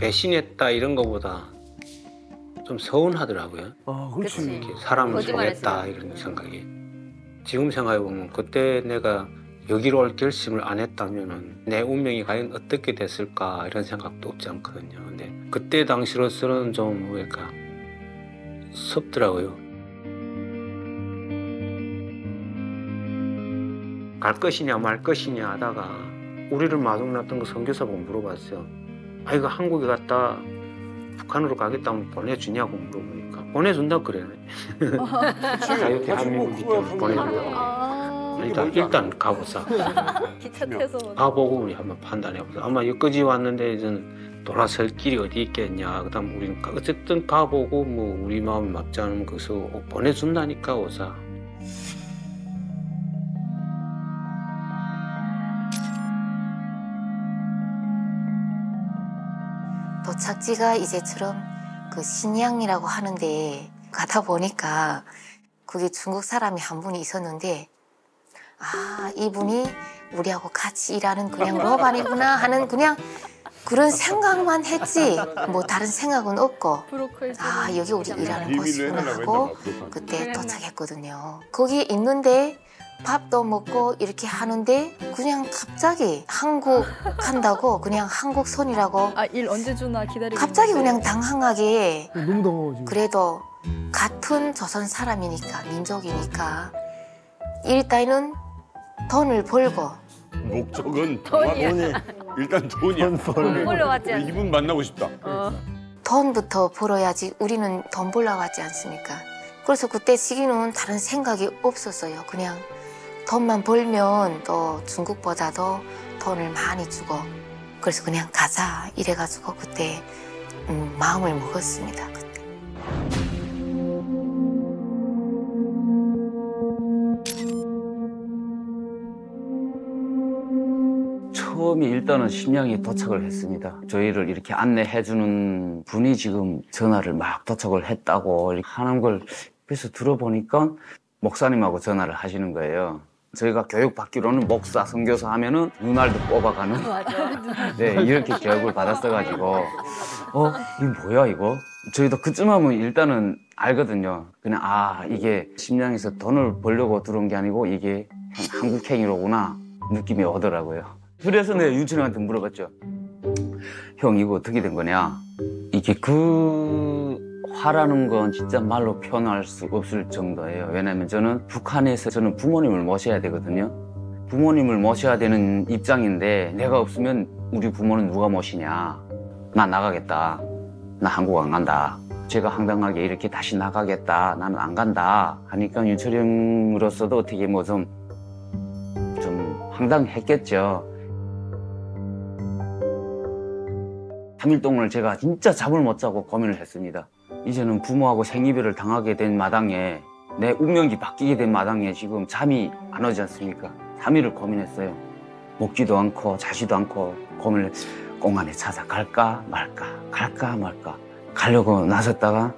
배신했다 이런 거보다 좀 서운하더라고요. 아, 그렇지. 이렇게 사람을 속였다 이런 생각이. 지금 생각해 보면 그때 내가 여기로 올 결심을 안 했다면은 내 운명이 과연 어떻게 됐을까 이런 생각도 없지 않거든요. 근데 그때 당시로서는 좀 뭐랄까 섭더라고요. 갈 것이냐 말 것이냐 하다가 우리를 마중났던 그 선교사 보고 물어봤어요. 아 이거 한국에 갔다 북한으로 가겠다면 보내주냐고 물어보니까 보내준다 그래. 자유 대한민국이기 때문에 보내준다고. 일단 가보자. 기차 태워서 가보고 우리 한번 판단해보자. 아마 여기까지 왔는데 이제는 돌아설 길이 어디 있겠냐. 그다음 우리는 어쨌든 가보고 뭐 우리 마음이 맞지 않으면 거기서 보내준다니까 오자. 도착지가 이제처럼 그 신양이라고 하는데 가다 보니까 그게 중국 사람이 한 분이 있었는데 아 이분이 우리하고 같이 일하는 그냥 로반이구나 하는 그냥 그런 생각만 했지 뭐 다른 생각은 없고 아 여기 우리 일하는 곳이구나 하고 그때 도착했거든요. 거기 있는데 밥도 먹고 이렇게 하는데 그냥 갑자기 한국 간다고 그냥 한국 손이라고 아 일 언제 주나 기다리고 갑자기 그냥 당황하게 너무 당황하지. 그래도 같은 조선 사람이니까 민족이니까 일단은 돈을 벌고 목적은 돈이 일단 돈이야. 올라왔지 않나? 이분 만나고 싶다. 돈부터 벌어야지 우리는 돈 벌러 왔지 않습니까? 그래서 그때 시기는 다른 생각이 없었어요. 그냥 돈만 벌면 또 중국보다도 돈을 많이 주고 그래서 그냥 가자 이래가지고 그때 마음을 먹었습니다. 그때. 처음에 일단은 심양에 도착을 했습니다. 저희를 이렇게 안내해주는 분이 지금 전화를 막 도착을 했다고 하는 걸 그래서 들어보니까 목사님하고 전화를 하시는 거예요. 저희가 교육받기로는 목사, 선교사 하면은 눈알도 뽑아가는 네, 이렇게 교육을 받았어가지고 이거 뭐야 이거? 저희도 그쯤 하면 일단은 알거든요. 그냥 이게 심양에서 돈을 벌려고 들어온 게 아니고 이게 한국행위로구나 느낌이 오더라고요. 그래서 내가 윤철형한테 물어봤죠. 형 이거 어떻게 된 거냐? 이게 화라는 건 진짜 말로 표현할 수 없을 정도예요. 왜냐면 저는 북한에서 저는 부모님을 모셔야 되거든요. 부모님을 모셔야 되는 입장인데 내가 없으면 우리 부모는 누가 모시냐. 나 나가겠다. 나 한국 안 간다. 제가 황당하게 이렇게 다시 나가겠다. 나는 안 간다. 하니까 윤철형으로서도 어떻게 뭐 좀 황당했겠죠. 3일 동안을 제가 진짜 잠을 못 자고 고민을 했습니다. 이제는 부모하고 생이별을 당하게 된 마당에 내 운명이 바뀌게 된 마당에 지금 잠이 안 오지 않습니까? 3일을 고민했어요. 먹지도 않고 자지도 않고 고민을 공안에 찾아갈까 말까 갈까 말까 가려고 나섰다가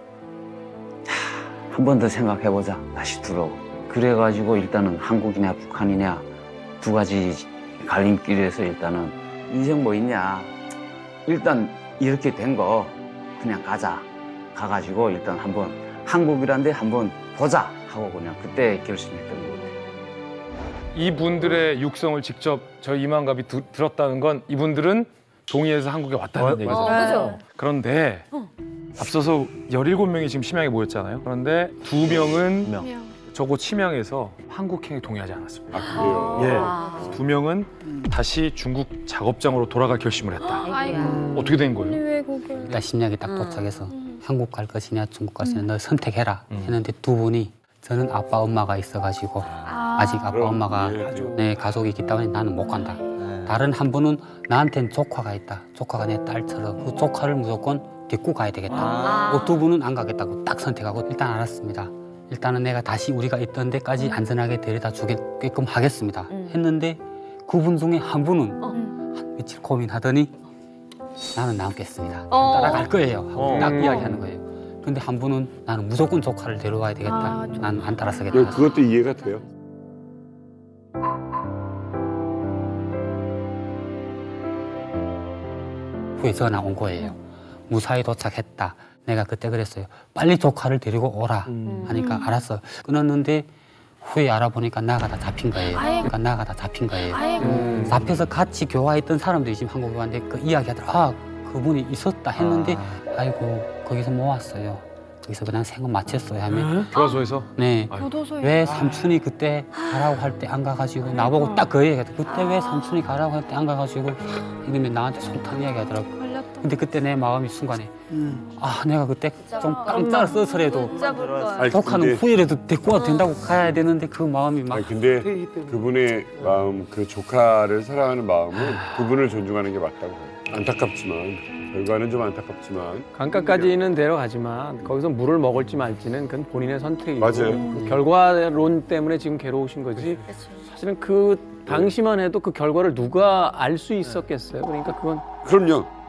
한 번 더 생각해보자 다시 들어오고 그래가지고 일단은 한국이냐 북한이냐 두 가지 갈림길에서 일단은 인생 뭐 있냐 일단 이렇게 된 거 그냥 가자 가가지고 일단 한번 한국이란데 한번 보자 하고 그냥 그때 결심했던 것 같아요. 이분들의 육성을 직접 저희 이만갑이 들었다는 건 이분들은 동의해서 한국에 왔다는 얘기죠. 그죠? 그런데 앞서서 17명이 지금 심양에 모였잖아요. 그런데 2명은 저곳 심양에서 한국행에 동의하지 않았습니다. 그래요? 2명은 다시 중국 작업장으로 돌아갈 결심을 했다. 어떻게 된 거예요? 일단 심양에 딱 도착해서 한국 갈 것이냐 중국 갈 것이냐 너 선택해라 했는데 두 분이 저는 아빠 엄마가 있어가지고 아직 아빠 엄마가 내 가족이 있기 때문에 나는 못 간다. 다른 한 분은 나한테는 조카가 있다. 조카가 내 딸처럼 그 조카를 무조건 데리고 가야 되겠다. 그 두 분은 안 가겠다고 딱 선택하고 일단 알았습니다. 일단은 내가 다시 우리가 있던 데까지 안전하게 데려다 주게끔 하겠습니다. 했는데 그분 중에 한 분은 한 며칠 고민하더니 나는 남겠습니다. 따라갈 거예요. 하고 딱 이야기하는 거예요. 근데 한 분은 나는 무조건 조카를 데려와야 되겠다. 난 안 따라서겠다. 그것도 이해가 돼요. 후에 전화 온 거예요. 무사히 도착했다. 내가 그때 그랬어요. 빨리 조카를 데리고 오라 하니까 알았어. 끊었는데 후에 알아보니까 나가다 잡힌 거예요. 그러니까 나가다 잡힌 거예요. 잡혀서 같이 교화했던 사람들이 지금 한국에 왔는데 그 이야기하더라. 아, 그분이 있었다 했는데 아이고 거기서 못 왔어요. 거기서 그냥 생각 마쳤어요 하면 교화소에서? 네. 교도소에. 왜 삼촌이 그때 가라고 할 때 안 가가지고 나보고 딱 그 얘기하더라고. 그때 왜 삼촌이 가라고 할 때 안 가가지고 이러면 나한테 속탄 이야기하더라고. 근데 그때 내 마음이 순간에 아 내가 그때 좀 깜짝 써서라도 붙잡을 걸. 아니, 조카는 근데- 후회라도 데리고 와도 된다고 가야 되는데 그 마음이 막 아니 근데 그분의 마음, 그 조카를 사랑하는 마음은 그분을 존중하는 게 맞다고 해요. 안타깝지만 결과는 좀 안타깝지만 강가까지는 데려가지만 거기서 물을 먹을지 말지는 그건 본인의 선택이고 맞아요. 그 결과론 때문에 지금 괴로우신 거지 사실은 그 당시만 해도 그 결과를 누가 알 수 있었겠어요. 그러니까 그건 그럼요.